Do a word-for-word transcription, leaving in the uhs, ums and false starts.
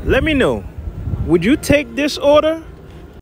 Let me know. Would you take this order?